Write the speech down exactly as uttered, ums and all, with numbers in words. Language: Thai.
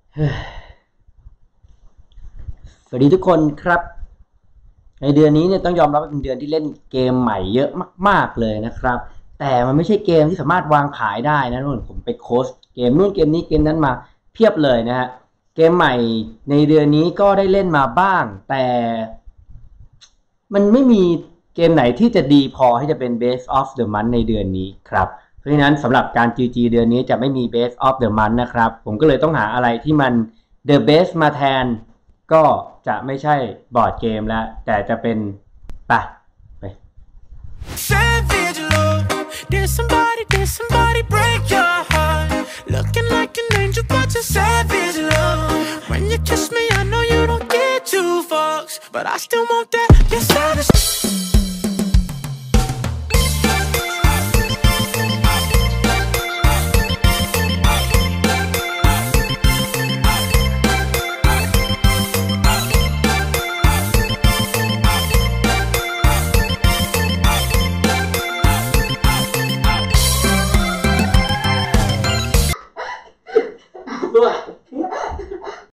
สวัสดีทุกคนครับในเดือนนี้เนี่ยต้องยอมรับว่าเป็นเดือนที่เล่นเกมใหม่เยอะมากๆเลยนะครับแต่มันไม่ใช่เกมที่สามารถวางขายได้นะนู่นผมไปโค้ชเกมนู่นเกมนี้เกมนั้นมาเพียบเลยนะฮะเกมใหม่ในเดือนนี้ก็ได้เล่นมาบ้างแต่มันไม่มีเกมไหนที่จะดีพอที่จะเป็น Best of the Month ในเดือนนี้ครับเพราะฉะนั้นสำหรับการ จี จี เดือนนี้จะไม่มี Best of the Month นะครับผมก็เลยต้องหาอะไรที่มัน The Best มาแทนก็จะไม่ใช่บอร์ดเกมแล้วแต่จะเป็นปะไป Savage love. Did somebody, did somebody break your heart? Looking like an angel, but you're savage love. When you kiss me, I know you don't get two fucks, but I still want that. You're savage.